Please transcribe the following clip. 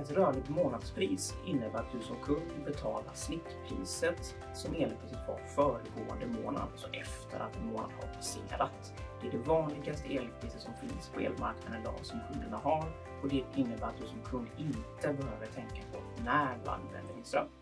Ett rörligt månadspris innebär att du som kund betalar snittpriset som elpriset var föregående månad, alltså efter att en månad har passerat. Det är det vanligaste elpriset som finns på elmarknaden idag som kunderna har, och det innebär att du som kund inte behöver tänka på när du använder din ström.